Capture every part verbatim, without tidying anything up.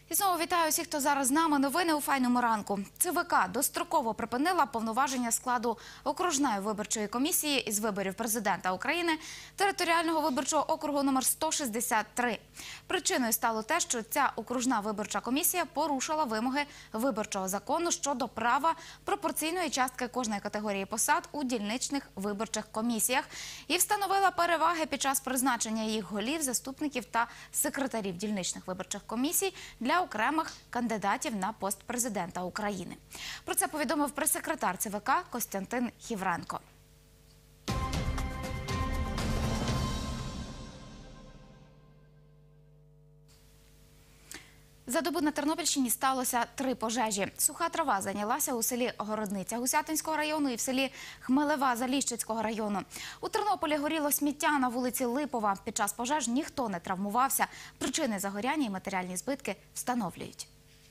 І знову вітаю всіх, хто зараз з нами. Новини у файному ранку. ЦВК достроково припинила повноваження складу окружної виборчої комісії із виборів президента України територіального виборчого округу номер сто шістдесят три. Причиною стало те, що ця окружна виборча комісія порушила вимоги виборчого закону щодо права пропорційної частки кожної категорії посад у дільничних виборчих комісіях і встановила переваги під час призначення їх голів, заступників та секретарів дільничних виборчих комісій для окремих кандидатів на пост президента України. Про це повідомив прес-секретар ЦВК Костянтин Хівренко. За добу на Тернопільщині сталося три пожежі. Суха трава зайнялася у селі Городниця Гусятинського району і в селі Хмелева Заліщицького району. У Тернополі горіло сміття на вулиці Липова. Під час пожеж ніхто не травмувався. Причини загоряння і матеріальні збитки встановлюють.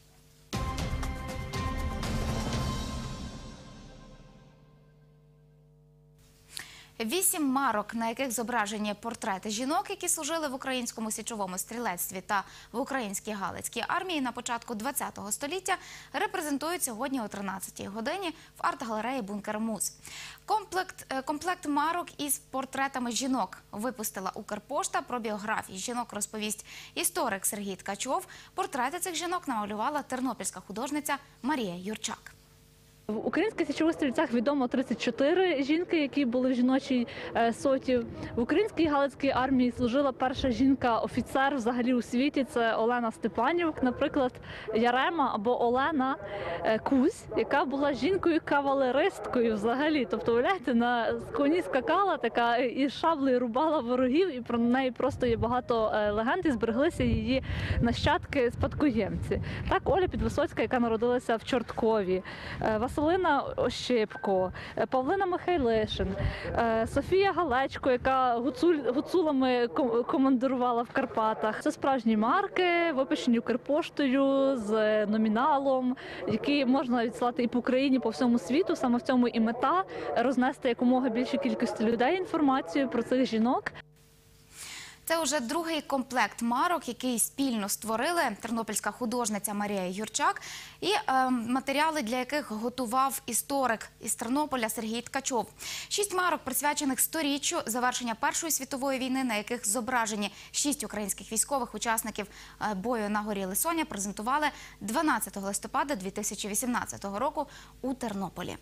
Вісім марок, на яких зображені портрети жінок, які служили в українському січовому стрілецтві та в українській Галицькій армії на початку ХХ століття, репрезентують сьогодні о тринадцятій годині в арт-галереї «Бункер Муз». Комплект, комплект марок із портретами жінок випустила Укрпошта. Про біографії жінок розповість історик Сергій Ткачов. Портрети цих жінок намалювала тернопільська художниця Марія Юрчак. В українських січових стрільцях відомо тридцять чотири жінки, які були в жіночій соті. В українській Галицькій армії служила перша жінка-офіцер взагалі у світі. Це Олена Степанів. Наприклад, Ярема або Олена Кузь, яка була жінкою-кавалеристкою взагалі. Тобто, уявляєте, на коні скакала така і шаблею рубала ворогів, і про неї просто є багато легенд, і збереглися її нащадки, спадкоємці. Так, Оля Підвисоцька, яка народилася в Чорткові, Василина Ощепко, Павлина Михайлишин, Софія Галечко, яка гуцуль, гуцулами командирувала в Карпатах. Це справжні марки, випущені Укрпоштою з номіналом, які можна відсилати і по Україні, і по всьому світу. Саме в цьому і мета – рознести якомога більшій кількості людей інформацію про цих жінок. Це вже другий комплект марок, який спільно створили тернопільська художниця Марія Юрчак і е, матеріали, для яких готував історик із Тернополя Сергій Ткачов. Шість марок, присвячених сторіччю завершення Першої світової війни, на яких зображені шість українських військових учасників бою на горі Лисоня, презентували дванадцятого листопада дві тисячі вісімнадцятого року у Тернополі.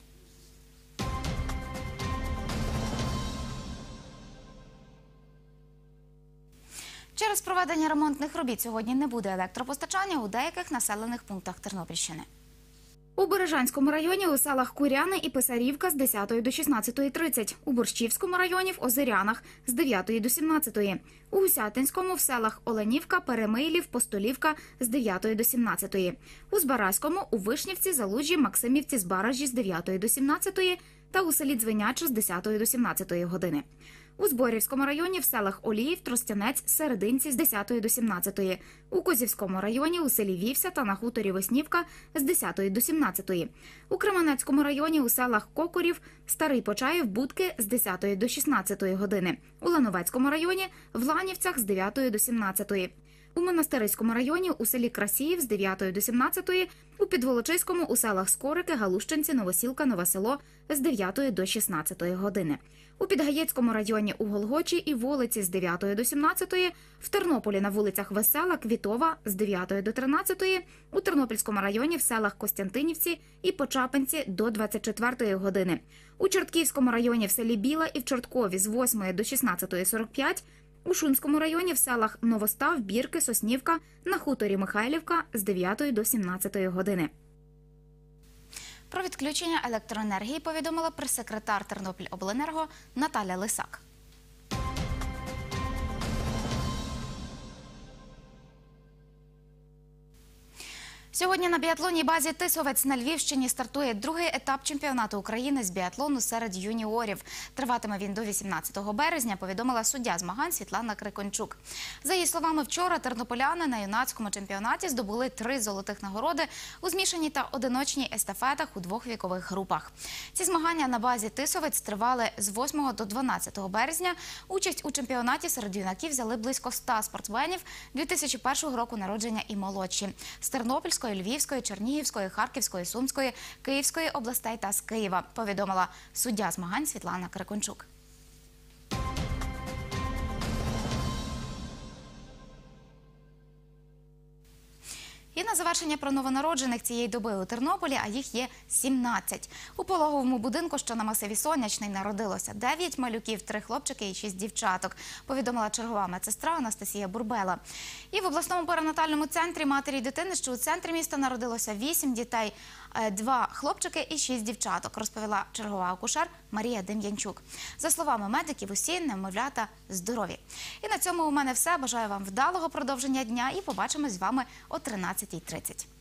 Через проведення ремонтних робіт сьогодні не буде електропостачання у деяких населених пунктах Тернопільщини. У Бережанському районі у селах Куряни і Писарівка з десятої до шістнадцятої тридцять, у Борщівському районі в Озерянах з дев'ятої до сімнадцятої, у Гусятинському в селах Оленівка, Перемийлів, Постолівка з дев'ятої до сімнадцятої, у Збаразькому у Вишнівці, Залужжі, Максимівці, Збаражі з дев'ятої до сімнадцятої та у селі Дзвеняче з десятої до сімнадцятої години. У Зборівському районі в селах Оліїв, Тростянець, Серединці з десятої до сімнадцятої, у Козівському районі у селі Вівся та на хуторі Веснівка з десятої до сімнадцятої, у Кременецькому районі у селах Кокорів, Старий Почаїв, Будки з десятої до шістнадцятої години, у Лановецькому районі в Ланівцях з дев'ятої до сімнадцятої. У Монастириському районі у селі Красіїв з дев'ятої до сімнадцятої, у Підволочиському у селах Скорики, Галущинці, Новосілка, Нове Село з дев'ятої до шістнадцятої години. У Підгаєцькому районі у Голгочі і Волиці з дев'ятої до сімнадцятої, в Тернополі на вулицях Весела, Квітова з дев'ятої до тринадцятої, у Тернопільському районі в селах Костянтинівці і Почапинці до двадцять четвертої години, у Чортківському районі в селі Біла і в Чорткові з восьмої до шістнадцятої сорок п'ять, у Шумському районі в селах Новостав, Бірки, Соснівка, на хуторі Михайлівка з дев'ятої до сімнадцятої години. Про відключення електроенергії повідомила прес-секретар Тернопільобленерго Наталя Лисак. Сьогодні на біатлонній базі «Тисовець» на Львівщині стартує другий етап чемпіонату України з біатлону серед юніорів. Триватиме він до вісімнадцятого березня, повідомила суддя змагань Світлана Крикончук. За її словами, вчора тернополяни на юнацькому чемпіонаті здобули три золотих нагороди у змішаній та одиночній естафетах у двох вікових групах. Ці змагання на базі «Тисовець» тривали з восьмого до дванадцятого березня. Участь у чемпіонаті серед юнаків взяли близько ста спортсменів дві тисячі першого року народження і молодші з Тернопільської, Львівської, Чернігівської, Харківської, Сумської, Київської областей та з Києва, повідомила суддя змагань Світлана Крикончук. І на завершення про новонароджених цієї доби у Тернополі, а їх є сімнадцять. У пологовому будинку, що на масиві Сонячний, народилося дев'ять малюків, три хлопчики і шість дівчаток, повідомила чергова медсестра Анастасія Бурбела. І в обласному перинатальному центрі матері й дитини, що у центрі міста, народилося вісім дітей, два хлопчики і шість дівчаток, розповіла чергова акушер Марія Дем'янчук. За словами медиків, усі немовлята здорові. І на цьому у мене все. Бажаю вам вдалого продовження дня і побачимось з вами о тринадцятій тридцять.